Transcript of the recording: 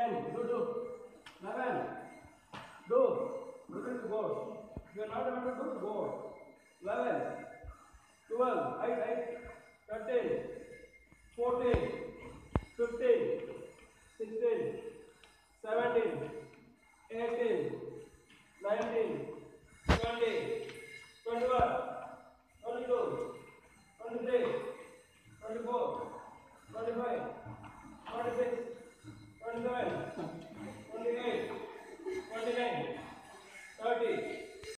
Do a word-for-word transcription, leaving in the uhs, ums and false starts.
ten, do, do. eleven, do. Do it to go. If you are not able to do, go. eleven, twelve, eight, eight, thirteen, fourteen, fifteen, sixteen, seventeen, eighteen, nineteen, twenty, twenty-one, twenty-two, twenty-three, twenty-four, twenty-five,